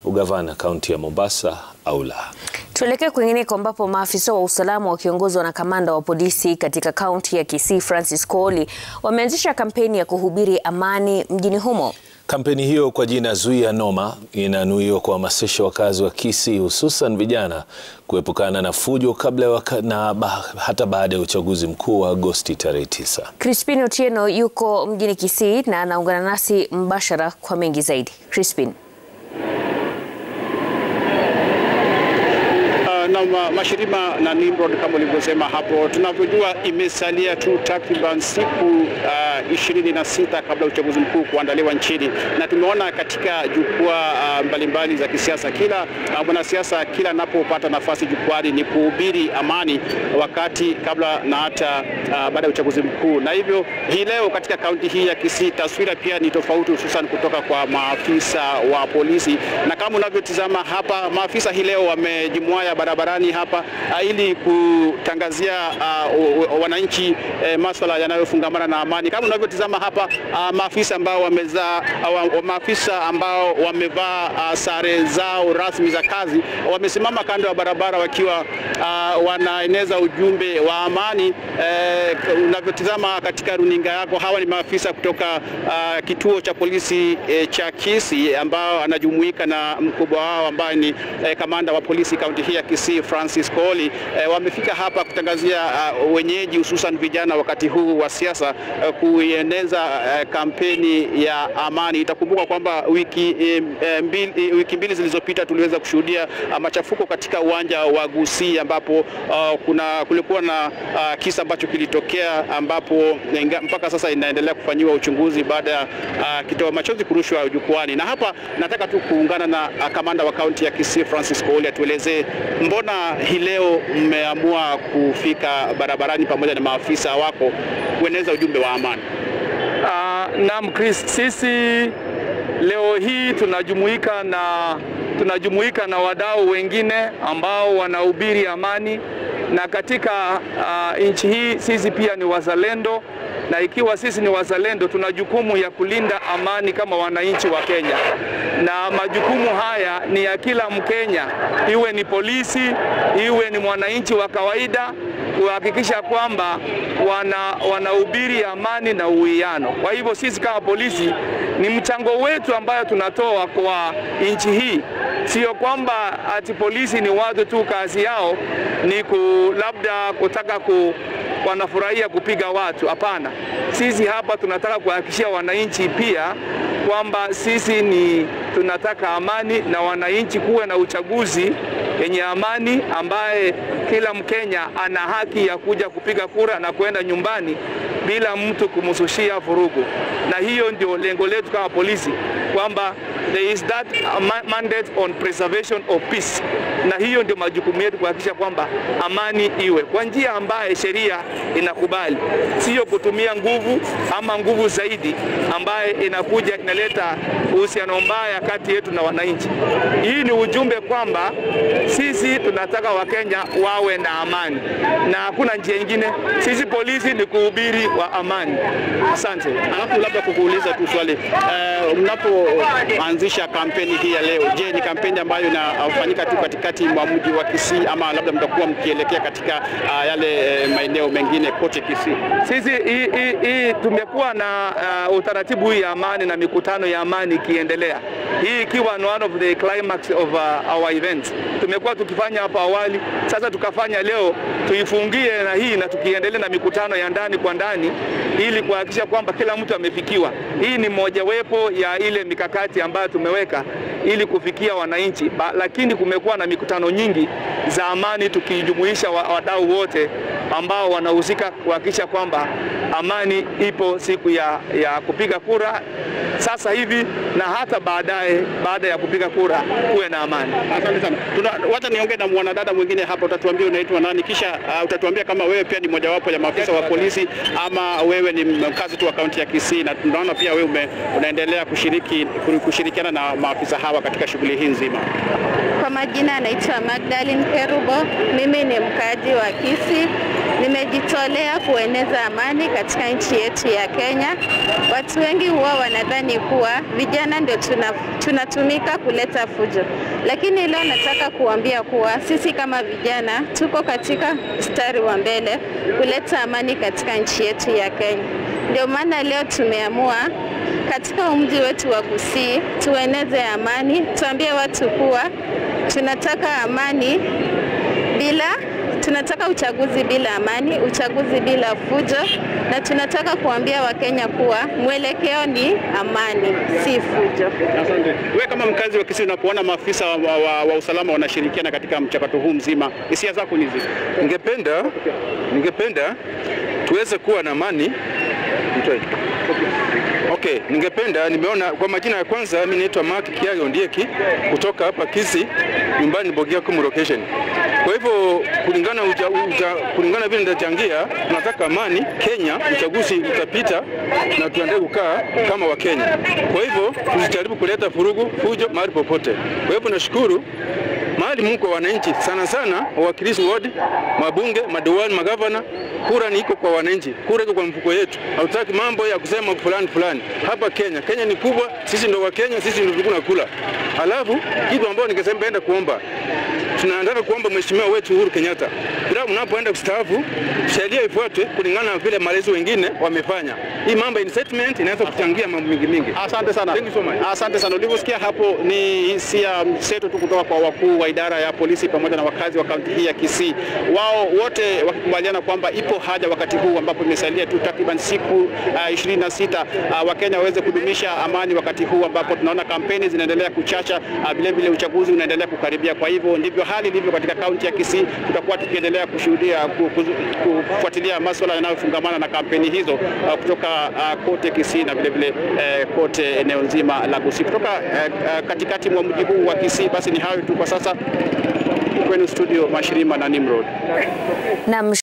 ugavana kaunti ya Mombasa au la. Tuelekee kwingineko ambapo maafisa wa usalama wakiongozwa na kamanda wa polisi katika kaunti ya Kisii Francis Kooli wameanzisha kampeni ya kuhubiri amani mjini humo. Kampeni hiyo kwa jina Zuia Noma inanuiwa kuhamasisha wakazi wa Kisii hususan vijana kuepukana na fujo kabla hata baada ya uchaguzi mkuu wa Agosti tarehe 9. Crispin Otieno yuko mjini Kisii na anaungana nasi mbashara kwa mengi zaidi. Crispin. Na mashirima na Nimrod, kama ulivyosema hapo, tunavyojua imesalia tu takriban siku 26 kabla uchaguzi mkuu kuandaliwa nchini, na tumeona katika jukwaa mbalimbali za kisiasa kila mwanasiasa kila anapopata nafasi jukwani ni kuhubiri amani wakati kabla na hata baada ya uchaguzi mkuu. Na hivyo hii leo katika kaunti hii ya Kisii taswira pia ni tofauti, hususan kutoka kwa maafisa wa polisi, na kama unavyotizama hapa maafisa hii leo wamejimwaya barabarani hapa ili kutangazia wananchi masuala yanayofungamana na amani. Kama unavyotizama hapa maafisa ambao wamevaa sare zao rasmi za kazi wamesimama kando ya barabara wakiwa wanaeneza ujumbe wa amani. Unavyotizama katika runinga yako, hawa ni maafisa kutoka kituo cha polisi cha Kisii ambao anajumuika na mkubwa wao ambaye ni kamanda wa polisi kaunti hii ya Kisii Francis Kooli. Wamefika hapa kutangazia wenyeji hususan vijana wakati huu wa siasa kueneza kampeni ya amani. Itakumbuka kwamba wiki mbili zilizopita tuliweza kushuhudia machafuko katika uwanja wa Kisii ambapo kulikuwa na kisa ambacho kilitokea ambapo mpaka sasa inaendelea kufanyiwa uchunguzi baada ya kitoa machozi kurushwa jukwani. Na hapa nataka tu kuungana na kamanda wa kaunti ya Kisii Francis Kooli atueleze mbona hii leo mmeamua kufika barabarani pamoja na maafisa wako kueneza ujumbe wa amani. Naam Chris, sisi leo hii tunajumuika na wadau wengine ambao wanahubiri amani, na katika nchi hii sisi pia ni wazalendo, na ikiwa sisi ni wazalendo tuna jukumu ya kulinda amani kama wananchi wa Kenya, na majukumu haya ni ya kila Mkenya, iwe ni polisi, iwe ni mwananchi wa kawaida, kuhakikisha kwamba wanahubiri amani na uwiano. Kwa hivyo sisi kama polisi ni mchango wetu ambayo tunatoa kwa nchi hii. Sio kwamba ati polisi ni watu tu kazi yao ni labda kutaka wanafurahia kupiga watu. Hapana, sisi hapa tunataka kuhakikishia wananchi pia kwamba sisi tunataka amani, na wananchi kuwe na uchaguzi yenye amani ambaye kila Mkenya ana haki ya kuja kupiga kura na kwenda nyumbani bila mtu kumsushia vurugu. Na hiyo ndio lengo letu kama polisi, kwamba there is that mandate on preservation of peace, na hiyo ndio majukumu yetu kuhakikisha kwamba amani iwe kwa njia ambaye sheria inakubali, sio kutumia nguvu ama nguvu zaidi ambaye inaleta uhusiano mbaya kati yetu na wananchi. Hii ni ujumbe kwamba sisi tunataka Wakenya wawe na amani na hakuna njia nyingine. Sisi polisi ni kuhubiri wa amani. Asante. Alafu labda kukuuliza tu swali, mnapoanzisha kampeni hii ya leo, je, ni kampeni ambayo inafanyika tu katikati mwa mji wa Kisii ama labda mtakuwa mkielekea katika yale maeneo mengine kote Kisii? Sisi tumekuwa na utaratibu ya amani na mikutano ya amani ikiendelea, hii ikiwa one of the climax of our events. Tumekuwa tukifanya hapo awali, sasa tukafanya leo tuifungie na hii, na tukiendelea na mikutano ya ndani kwa ndani ili kuhakikisha kwamba kila mtu amefikiwa. Hii ni mojawapo ya ile mikakati ambayo tumeweka ili kufikia wananchi, lakini kumekuwa na mikutano nyingi za amani tukijumuisha wadau wote ambao wanahusika kuhakikisha kwamba amani ipo siku ya kupiga kura sasa hivi na hata baada ya kupiga kura kuwe na amani. Asante sana. Wacha niongee na mwanadada mwingine hapa, utatuambia unaitwa nani, kisha utatuambia kama wewe pia ni mojawapo ya maafisa wa polisi ama wewe ni mkazi tu wa kaunti ya Kisii, na tunaona pia wewe unaendelea kushirikiana na maafisa hawa katika shughuli hii nzima. Kwa majina anaitwa Magdalene Kerubo, mimi ni mkaji wa Kisii Nimejitolea kueneza amani katika nchi yetu ya Kenya. Watu wengi huwa wanadhani kuwa vijana ndio tunatumika kuleta fujo. Lakini leo nataka kuambia kuwa sisi kama vijana tuko katika mstari wa mbele kuleta amani katika nchi yetu ya Kenya. Ndio maana leo tumeamua katika mji wetu wa Kisii tueneze amani, tuambie watu kuwa tunataka amani tunataka uchaguzi bila amani, uchaguzi bila fujo, na tunataka kuambia Wakenya kuwa mwelekeo ni amani, si fujo. Asante. Wewe kama mkazi wa Kisii unapoona maafisa wa usalama wanashirikiana katika mchakato huu mzima, hisia zako ni zipi? Ningependa tuweze kuwa na amani. Okay, nimeona kwa majina ya kwanza mimi naitwa Mark Kiago Ndieki kutoka hapa Kisii, nyumbani Bogia Kumu location. Kwa hivyo kulingana vile ndachangia, tunataka amani Kenya, uchaguzi utapita na tuendelee kukaa kama wa Kenya. Kwa hivyo tusijaribu kuleta fujo mahali popote. Kwa hivyo nashukuru mahali mko wananchi sana wawakilishi ward, mabunge, madiwani, magavana, kura ni iko kwa wananchi, kura iko kwa mfuko yetu. Hatutaki mambo ya kusema fulani. Hapa Kenya ni kubwa, sisi ndio wa Kenya, sisi ndio tunakula. Alafu kitu ambao ningesema kuomba, tunaanza kuomba mheshimiwa wetu Uhuru Kenyatta, bila mnapoenda kustaafu, sheria ifuatwe kulingana na vile malezi wengine wamefanya. Hii mambo incitement inaweza kuchangia mambo mingi. Asante sana. Thank you so much. Asante sana. Ulivyosikia hapo ni hisia mseto tu kutoka kwa wakuu wa idara ya polisi pamoja na wakazi wa kaunti hii ya Kisii. Wao wote wakikubaliana kwamba ipo haja wakati huu ambapo imesalia tu takriban siku 26 Wakenya waweze kudumisha amani, wakati huu ambapo tunaona kampeni zinaendelea kuchacha, vile uchaguzi unaendelea kukaribia. Kwa hivyo ndivyo hali ilivyo katika kaunti ya Kisii. Tutakuwa tukiendelea kushuhudia kufuatilia masuala yanayofungamana na kampeni hizo kutoka kote Kisii na vile kote eneo nzima la Kisii. Kutoka katikati mwa mji huu wa Kisii, basi ni hayo tu kwa sasa. Kwenu studio Mashirima na Nimrod.